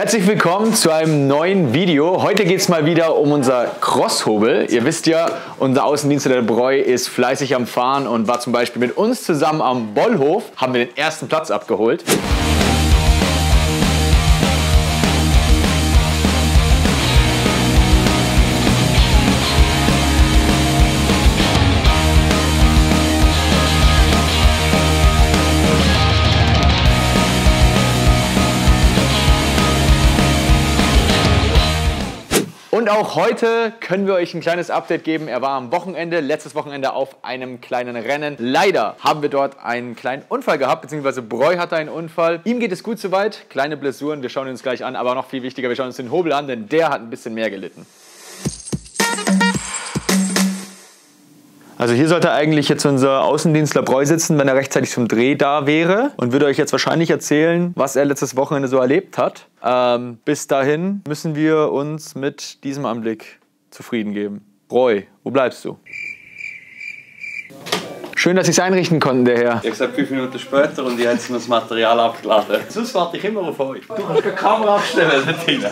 Herzlich willkommen zu einem neuen Video. Heute geht es mal wieder um unser Crosshobel. Ihr wisst ja, unser Außendienstler der Breu ist fleißig am Fahren und war zum Beispiel mit uns zusammen am Bollhof, haben wir den ersten Platz abgeholt. Und auch heute können wir euch ein kleines Update geben. Er war am Wochenende, letztes Wochenende auf einem kleinen Rennen. Leider haben wir dort einen kleinen Unfall gehabt, beziehungsweise Breu hatte einen Unfall. Ihm geht es gut soweit, kleine Blessuren, wir schauen uns gleich an, aber noch viel wichtiger, wir schauen uns den Hobel an, denn der hat ein bisschen mehr gelitten. Also hier sollte eigentlich jetzt unser Außendienstler Breu sitzen, wenn er rechtzeitig zum Dreh da wäre und würde euch jetzt wahrscheinlich erzählen, was er letztes Wochenende so erlebt hat. Bis dahin müssen wir uns mit diesem Anblick zufrieden geben. Breu, wo bleibst du? Schön, dass Sie es einrichten konnten, der Herr. Ich habe gesagt 5 Minuten später und ich habe jetzt noch das Material abgeladen. Sonst warte ich immer auf euch. Du kannst keine Kamera abstellen, nicht rein.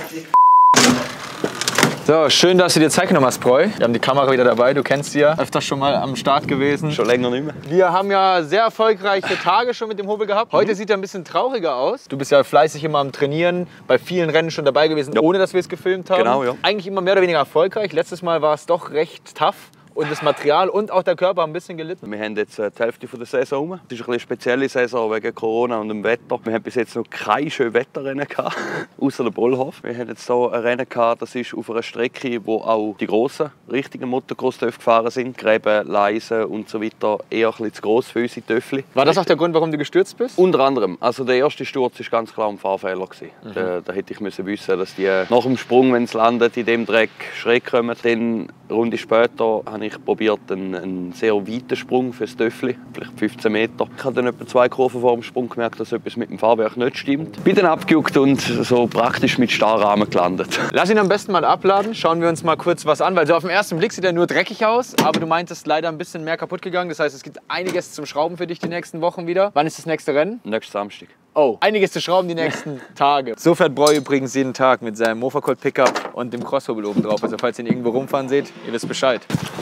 So, schön, dass du dir Zeit genommen hast, Breu. Wir haben die Kamera wieder dabei, du kennst sie ja. Öfters schon mal am Start gewesen. Schon länger nicht mehr. Wir haben ja sehr erfolgreiche Tage schon mit dem Hobel gehabt. Heute sieht er ein bisschen trauriger aus. Du bist ja fleißig immer am Trainieren, bei vielen Rennen schon dabei gewesen, ohne dass wir es gefilmt haben. Genau, ja. Eigentlich immer mehr oder weniger erfolgreich. Letztes Mal war es doch recht tough. Und das Material und auch der Körper haben ein bisschen gelitten. Wir haben jetzt die Hälfte der Saison rum. Es ist eine spezielle Saison wegen Corona und dem Wetter. Wir haben bis jetzt noch kein schönes Wetterrennen gehabt, außer der Bollhof. Wir haben jetzt hier ein Rennen gehabt, das ist auf einer Strecke, wo auch die grossen, richtigen Motocross-Töpfe gefahren sind. Gräben, Leisen und so weiter. Eher ein bisschen zu gross für unsere Töpfchen. War das auch der Grund, warum du gestürzt bist? Unter anderem. Also der erste Sturz war ganz klar ein Fahrfehler. Da hätte ich müssen wissen, dass die nach dem Sprung, wenn es landet, in dem Dreck schräg kommen. Dann, eine Runde später, habe ich probiert, einen sehr weiten Sprung für das Töffli, vielleicht 15 Meter. Ich habe dann etwa 2 Kurven vor dem Sprung gemerkt, dass etwas mit dem Fahrwerk nicht stimmt. Bin dann abgejuckt und so praktisch mit Starrahmen gelandet. Lass ihn am besten mal abladen. Schauen wir uns mal kurz was an, weil so auf den ersten Blick sieht er nur dreckig aus, aber du meintest leider ein bisschen mehr kaputt gegangen. Das heißt, es gibt einiges zum Schrauben für dich die nächsten Wochen wieder. Wann ist das nächste Rennen? Nächsten Samstag. Oh, einiges zu schrauben die nächsten Tage. So fährt Breu übrigens jeden Tag mit seinem Mofa-Colt Pickup und dem Crosshobel oben drauf. Also falls ihr ihn irgendwo rumfahren seht, ihr wisst Bescheid.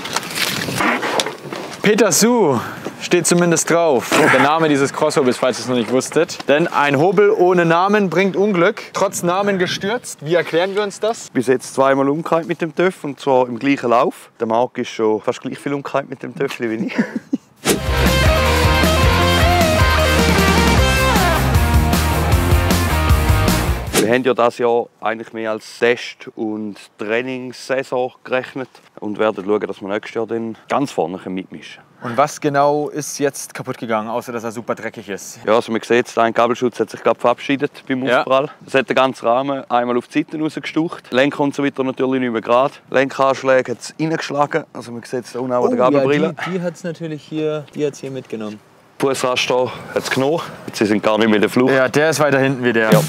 Peter Su steht zumindest drauf. Der Name dieses Crosshobels, falls ihr es noch nicht wusstet. Denn ein Hobel ohne Namen bringt Unglück. Trotz Namen gestürzt. Wie erklären wir uns das? Bis jetzt 2-mal umgekehrt mit dem Töff und zwar im gleichen Lauf. Der Marc ist schon fast gleich viel umgekehrt mit dem Töffli wie ich. Wir haben ja dieses Jahr eigentlich mehr als Test- und Trainingssaison gerechnet und werden schauen, dass wir nächstes Jahr dann ganz vorne mitmischen können. Und was genau ist jetzt kaputt gegangen, außer dass er super dreckig ist? Ja, also man sieht, ein Kabelschutz hat sich gerade verabschiedet beim Aufprall. Es hat den ganzen Rahmen einmal auf die Seiten rausgestucht. Lenker und so weiter natürlich nicht mehr gerade. Lenkeranschläge hat es reingeschlagen. Also man sieht es da unten auch an der Gabelbrille. Ja, die hat es natürlich hier mitgenommen. Fußraster hat es genommen. Sie sind gar nicht mehr in der Flucht. Ja, der ist weiter hinten wie der. Ja.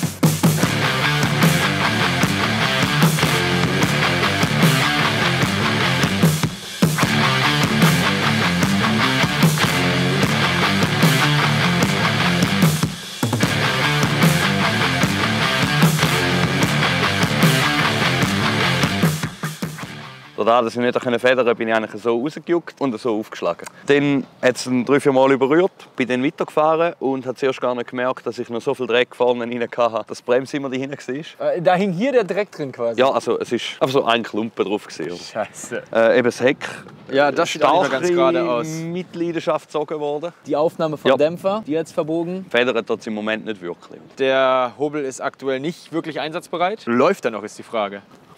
Da ich nicht federn konnte, bin ich eigentlich so rausgejuckt und so aufgeschlagen. Dann hat es 3-4 Mal überrührt, bin dann weitergefahren und habe zuerst gar nicht gemerkt, dass ich noch so viel Dreck vorne rein hatte, dass die Bremse immer dahinter war. Da hing hier der Dreck drin quasi? Ja, also es war einfach so ein Klumpen drauf. Scheiße. Eben das Heck. Ja, das sieht auch nicht mehr ganz gerade aus. Mit Leidenschaft gezogen worden. Die Aufnahme vom Dämpfer, die jetzt verbogen. Federn tut es im Moment nicht wirklich. Der Hobel ist aktuell nicht wirklich einsatzbereit. Läuft er noch, ist die Frage.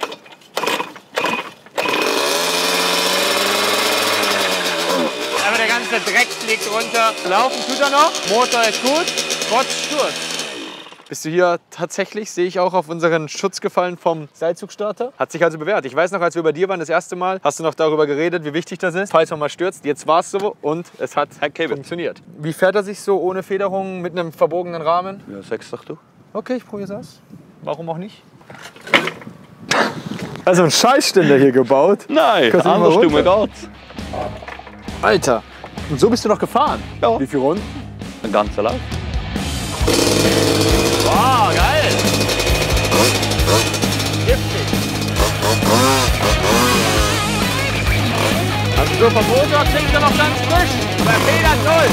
Aber der ganze Dreck fliegt runter. Laufen tut er noch. Motor ist gut, trotz Sturz. Bist du hier tatsächlich, sehe ich auch, auf unseren Schutz gefallen vom Seilzugstarter? Hat sich also bewährt. Ich weiß noch, als wir bei dir waren das erste Mal, hast du noch darüber geredet, wie wichtig das ist, falls man mal stürzt. Jetzt war es so und es hat funktioniert. Wie fährt er sich so ohne Federung mit einem verbogenen Rahmen? Ja, sag's doch du. Okay, ich probiere es aus. Warum auch nicht? Also ein Scheißständer hier gebaut. Nein, anders geht's. Alter, und so bist du noch gefahren? Ja. Wie viele Runden? Ein ganzer Lauf. Wow, geil! So, vom Motor klingt er noch ganz frisch, aber er federt null.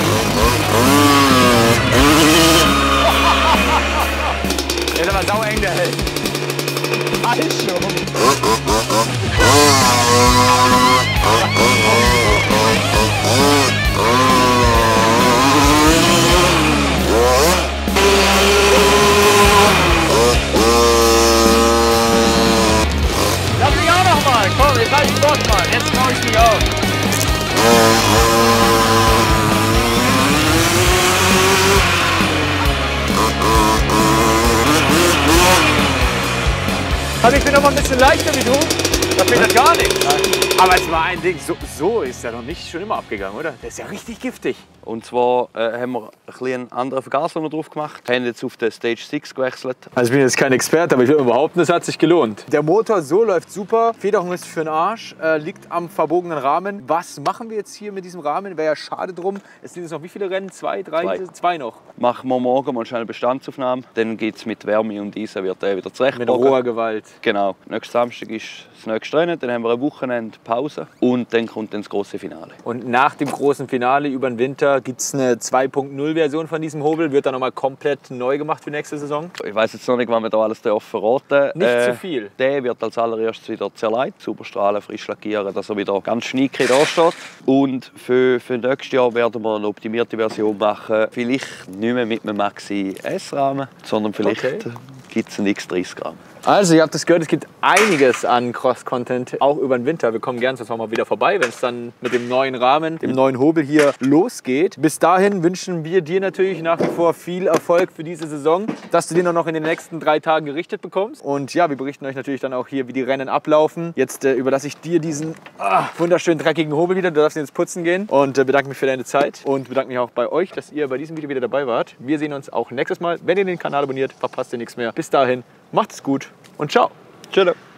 Der ist aber sau eng, der Held. Falsch rum. Lass mich auch noch mal. Komm, jetzt halt ich Bock mal. Jetzt trau ich mich auf. Also ich bin noch mal ein bisschen leichter wie du. Da fehlt das gar nicht. Aber es war ein Ding, so ist er noch nicht schon immer abgegangen, oder? Der ist ja richtig giftig. Und zwar haben wir einen anderen Vergaser noch drauf gemacht. Wir haben jetzt auf den Stage 6 gewechselt. Also ich bin jetzt kein Experte, aber ich würde behaupten, es hat sich gelohnt. Der Motor so läuft super, Federung ist für den Arsch, liegt am verbogenen Rahmen. Was machen wir jetzt hier mit diesem Rahmen? Wäre ja schade drum. Es sind jetzt noch wie viele Rennen? Zwei, drei? Zwei noch. Machen wir morgen mal schnell eine Bestandsaufnahme. Dann geht es mit Wärme und Eisen wird er wieder zurecht. Mit roher Gewalt. Genau. Nächsten Samstag ist das nächste Rennen, dann haben wir ein Wochenende Pause und dann kommt dann das große Finale. Und nach dem großen Finale über den Winter gibt es eine 2.0-Version von diesem Hobel. Wird dann nochmal komplett neu gemacht für nächste Saison? Ich weiß jetzt noch nicht, wann wir da alles verraten. Nicht zu viel. Der wird als allererstes wieder zerlegt, sauber strahlen, frisch lackieren, dass er wieder ganz schnieke da steht. Und für nächstes Jahr werden wir eine optimierte Version machen. Vielleicht nicht mehr mit einem Maxi S-Rahmen, sondern vielleicht gibt es einen X30-Rahmen. Also, ihr habt es gehört, es gibt einiges an Cross-Content, auch über den Winter. Wir kommen gerne sonst mal wieder vorbei, wenn es dann mit dem neuen Rahmen, dem neuen Hobel hier losgeht. Bis dahin wünschen wir dir natürlich nach wie vor viel Erfolg für diese Saison, dass du den auch noch in den nächsten 3 Tagen gerichtet bekommst. Und ja, wir berichten euch natürlich dann auch hier, wie die Rennen ablaufen. Jetzt überlasse ich dir diesen wunderschönen dreckigen Hobel wieder. Du darfst ihn jetzt putzen gehen und bedanke mich für deine Zeit und bedanke mich auch bei euch, dass ihr bei diesem Video wieder dabei wart. Wir sehen uns auch nächstes Mal. Wenn ihr den Kanal abonniert, verpasst ihr nichts mehr. Bis dahin, macht es gut und ciao. Tschüss.